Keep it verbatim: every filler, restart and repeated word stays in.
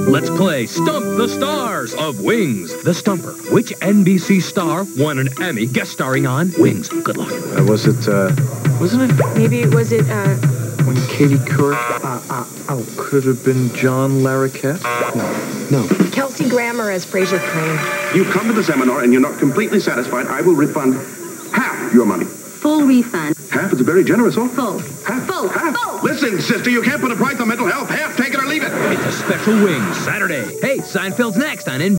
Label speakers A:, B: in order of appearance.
A: Let's play Stump the Stars of Wings. The Stumper. Which N B C star won an Emmy guest starring on Wings? Good luck.
B: Uh, was it, uh, wasn't it?
C: Maybe it was it, uh...
B: When Katie Couric, uh, uh, oh, could have been John Larroquette? No, no.
C: Kelsey Grammer as Fraser Crane.
D: You come to the seminar and you're not completely satisfied, I will refund half your money.
E: Full refund.
D: Half? It's a very generous offer.
E: Full.
D: Half?
E: Full.
D: Half?
E: Full.
D: Listen, sister, you can't put a price on mental health. Half, take it or leave it.
A: It's a special Wings Saturday. Hey, Seinfeld's next on N B C.